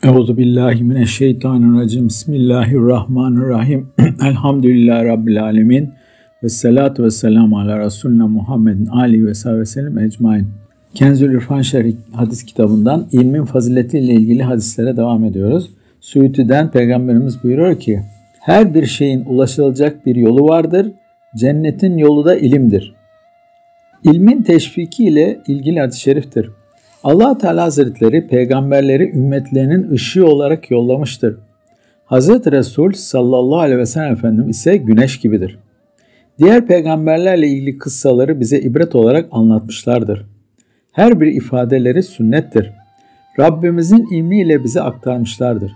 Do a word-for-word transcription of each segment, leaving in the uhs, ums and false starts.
Euzubillahimineşşeytanirracim. Bismillahirrahmanirrahim. Elhamdülillahi Rabbil alemin. Ve salatu ve selamu ala Resulüne Muhammedin aleyhi ve sahibi ve sellem ecmain. Kenzül İrfan Şerh hadis kitabından ilmin faziletiyle ilgili hadislere devam ediyoruz. Suyuti'den Peygamberimiz buyuruyor ki, her bir şeyin ulaşılacak bir yolu vardır. Cennetin yolu da ilimdir. İlmin teşviki ile ilgili hadis-i şeriftir. Allah Teala Hazretleri peygamberleri ümmetlerinin ışığı olarak yollamıştır. Hazreti Resul sallallahu aleyhi ve sellem Efendimiz ise güneş gibidir. Diğer peygamberlerle ilgili kıssaları bize ibret olarak anlatmışlardır. Her bir ifadeleri sünnettir. Rabbimizin ilmiyle bize aktarmışlardır.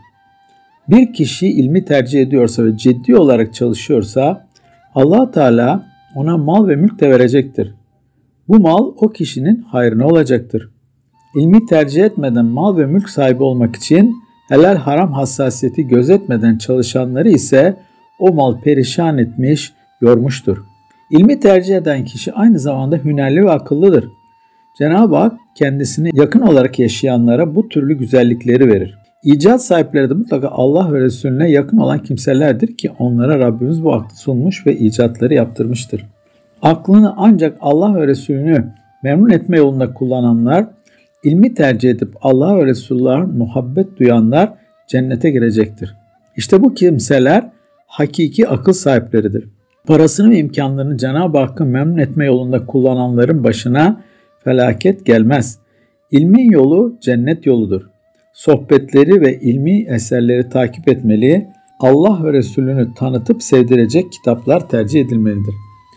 Bir kişi ilmi tercih ediyorsa ve ciddi olarak çalışıyorsa Allah Teala ona mal ve mülk de verecektir. Bu mal o kişinin hayrına olacaktır. İlmi tercih etmeden mal ve mülk sahibi olmak için helal haram hassasiyeti gözetmeden çalışanları ise o mal perişan etmiş, yormuştur. İlmi tercih eden kişi aynı zamanda hünerli ve akıllıdır. Cenab-ı Hak kendisine yakın olarak yaşayanlara bu türlü güzellikleri verir. İcat sahipleri de mutlaka Allah ve Resulüne yakın olan kimselerdir ki onlara Rabbimiz bu aklı sunmuş ve icatları yaptırmıştır. Aklını ancak Allah ve Resulünü memnun etme yolunda kullananlar, İlmi tercih edip Allah ve Resulullah'a muhabbet duyanlar cennete girecektir. İşte bu kimseler hakiki akıl sahipleridir. Parasını ve imkanlarını Cenab-ı Hakk'ı memnun etme yolunda kullananların başına felaket gelmez. İlmin yolu cennet yoludur. Sohbetleri ve ilmi eserleri takip etmeli, Allah ve Resulünü tanıtıp sevdirecek kitaplar tercih edilmelidir.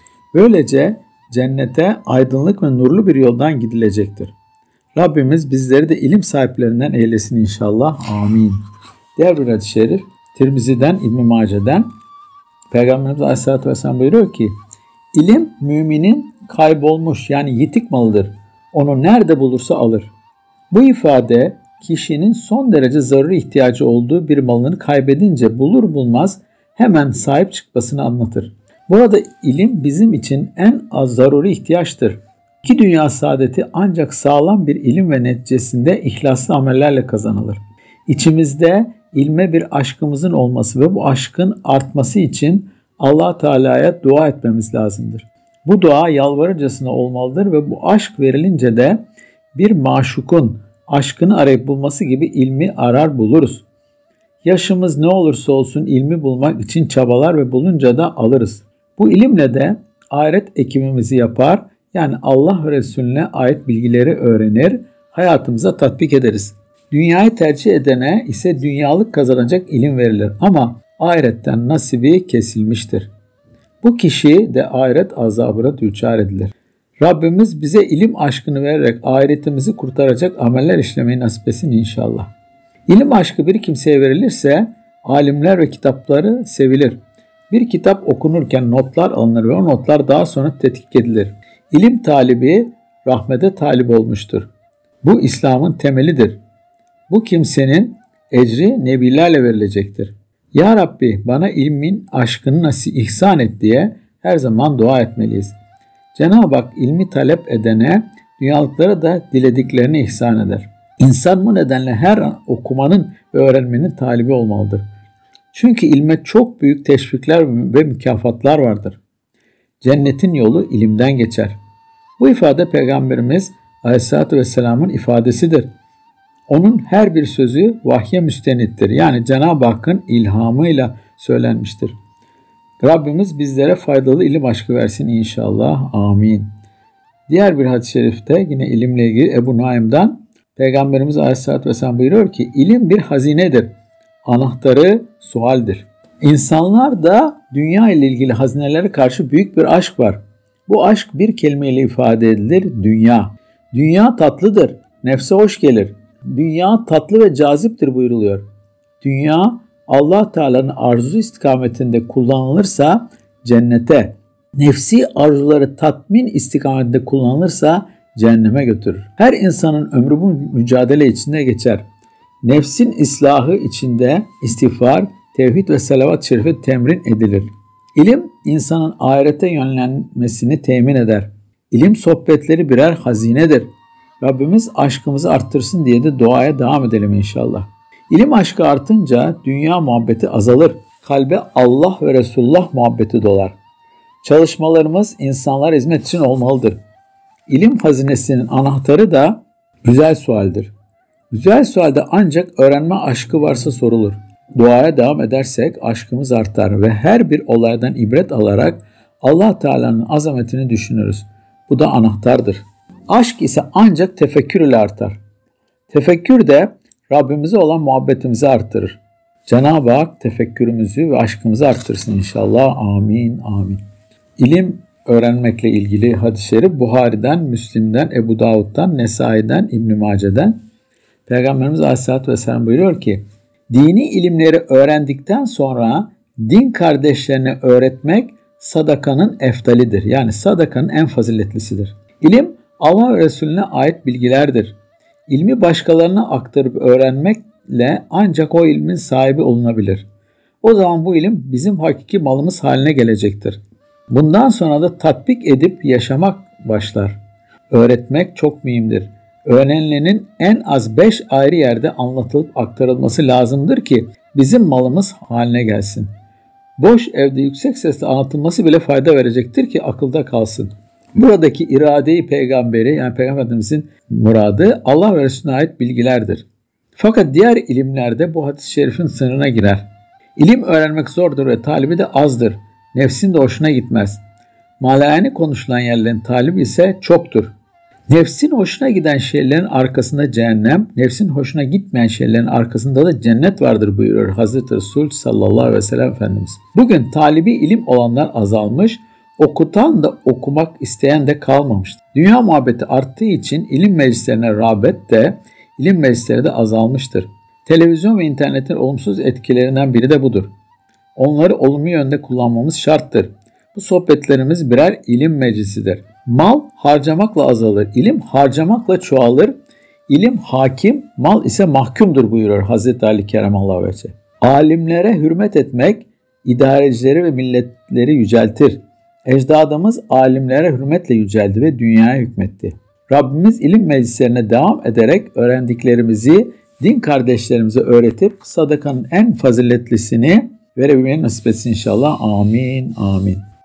Böylece cennete aydınlık ve nurlu bir yoldan gidilecektir. Rabbimiz bizleri de ilim sahiplerinden eylesin inşallah. Amin. Diğer bir hadis-i şerif Tirmizi'den, İbn-i Mace'den Peygamberimiz Aleyhisselatü Vesselam buyuruyor ki, İlim müminin kaybolmuş yani yitik malıdır. Onu nerede bulursa alır. Bu ifade kişinin son derece zaruri ihtiyacı olduğu bir malını kaybedince bulur bulmaz hemen sahip çıkmasını anlatır. Burada ilim bizim için en az zaruri ihtiyaçtır. İki dünya saadeti ancak sağlam bir ilim ve neticesinde ihlaslı amellerle kazanılır. İçimizde ilme bir aşkımızın olması ve bu aşkın artması için Allah Teala'ya dua etmemiz lazımdır. Bu dua yalvarırcasına olmalıdır ve bu aşk verilince de bir maşukun aşkını arayıp bulması gibi ilmi arar buluruz. Yaşımız ne olursa olsun ilmi bulmak için çabalar ve bulunca da alırız. Bu ilimle de ahiret ekimimizi yapar, yani Allah ve Resulüne ait bilgileri öğrenir, hayatımıza tatbik ederiz. Dünyayı tercih edene ise dünyalık kazanacak ilim verilir ama ahiretten nasibi kesilmiştir. Bu kişi de ahiret azabına düçar edilir. Rabbimiz bize ilim aşkını vererek ahiretimizi kurtaracak ameller işlemeyi nasip etsin inşallah. İlim aşkı bir kimseye verilirse alimler ve kitapları sevilir. Bir kitap okunurken notlar alınır ve o notlar daha sonra tetkik edilir. İlim talibi rahmete talip olmuştur. Bu İslam'ın temelidir. Bu kimsenin ecri nebilerle verilecektir. Ya Rabbi bana ilmin aşkını nasıl ihsan et diye her zaman dua etmeliyiz. Cenab-ı Hak ilmi talep edene dünyalıklara da dilediklerini ihsan eder. İnsan bu nedenle her an okumanın ve öğrenmenin talibi olmalıdır. Çünkü ilme çok büyük teşvikler ve mükafatlar vardır. Cennetin yolu ilimden geçer. Bu ifade Peygamberimiz Aleyhisselatü Vesselam'ın ifadesidir. Onun her bir sözü vahye müstenittir. Yani Cenab-ı Hakk'ın ilhamıyla söylenmiştir. Rabbimiz bizlere faydalı ilim aşkı versin inşallah. Amin. Diğer bir hadis-i şerifte yine ilimle ilgili Ebu Nuaym'dan Peygamberimiz Aleyhisselatü Vesselam buyuruyor ki, ilim bir hazinedir. Anahtarı sualdir. İnsanlar da dünya ile ilgili hazinelere karşı büyük bir aşk var. Bu aşk bir kelimeyle ifade edilir, dünya. Dünya tatlıdır, nefse hoş gelir. Dünya tatlı ve caziptir buyuruluyor. Dünya Allah Teala'nın arzu istikametinde kullanılırsa cennete, nefsi arzuları tatmin istikametinde kullanılırsa cehenneme götürür. Her insanın ömrü bu mücadele içinde geçer. Nefsin islahı içinde istiğfar, tevhid ve salavat-ı şerife temrin edilir. İlim, insanın ahirete yönlenmesini temin eder. İlim sohbetleri birer hazinedir. Rabbimiz aşkımızı arttırsın diye de duaya devam edelim inşallah. İlim aşkı artınca dünya muhabbeti azalır. Kalbe Allah ve Resulullah muhabbeti dolar. Çalışmalarımız insanlara hizmet için olmalıdır. İlim hazinesinin anahtarı da güzel sualdir. Güzel sualde ancak öğrenme aşkı varsa sorulur. Duaya devam edersek aşkımız artar ve her bir olaydan ibret alarak Allah Teala'nın azametini düşünürüz. Bu da anahtardır. Aşk ise ancak tefekkür ile artar. Tefekkür de Rabbimize olan muhabbetimizi artırır. Cenab-ı Hak tefekkürümüzü ve aşkımızı arttırsın inşallah. Amin, amin. İlim öğrenmekle ilgili hadis-i şerif Buhari'den, Müslim'den, Ebu Davud'dan, Nesai'den, İbn-i Mace'den. Peygamberimiz Aleyhisselatü Vesselam buyuruyor ki, dini ilimleri öğrendikten sonra din kardeşlerine öğretmek sadakanın eftalidir. Yani sadakanın en faziletlisidir. İlim Allah ve Resulüne ait bilgilerdir. İlmi başkalarına aktarıp öğrenmekle ancak o ilmin sahibi olunabilir. O zaman bu ilim bizim hakiki malımız haline gelecektir. Bundan sonra da tatbik edip yaşamak başlar. Öğretmek çok mühimdir. Öğrenilenin en az beş ayrı yerde anlatılıp aktarılması lazımdır ki bizim malımız haline gelsin. Boş evde yüksek sesle anlatılması bile fayda verecektir ki akılda kalsın. Buradaki iradeyi peygamberi yani Peygamberimizin muradı Allah ve Resulüne ait bilgilerdir. Fakat diğer ilimlerde bu hadis-i şerifin sınırına girer. İlim öğrenmek zordur ve talibi de azdır. Nefsin de hoşuna gitmez. Malayani konuşulan yerlerin talibi ise çoktur. Nefsin hoşuna giden şeylerin arkasında cehennem, nefsin hoşuna gitmeyen şeylerin arkasında da cennet vardır buyuruyor Hazreti Resul sallallahu aleyhi ve sellem Efendimiz. Bugün talibi ilim olanlar azalmış, okutan da okumak isteyen de kalmamıştır. Dünya muhabbeti arttığı için ilim meclislerine rağbet de, ilim meclisleri de azalmıştır. Televizyon ve internetin olumsuz etkilerinden biri de budur. Onları olumlu yönde kullanmamız şarttır. Bu sohbetlerimiz birer ilim meclisidir. Mal harcamakla azalır, ilim harcamakla çoğalır. İlim hakim, mal ise mahkumdur buyuruyor Hazreti Ali Keremallahu Vece. Alimlere hürmet etmek idarecileri ve milletleri yüceltir. Ecdadımız alimlere hürmetle yüceldi ve dünyaya hükmetti. Rabbimiz ilim meclislerine devam ederek öğrendiklerimizi din kardeşlerimize öğretip sadakanın en faziletlisini verebilmeyi nasip etsin inşallah. Amin, amin.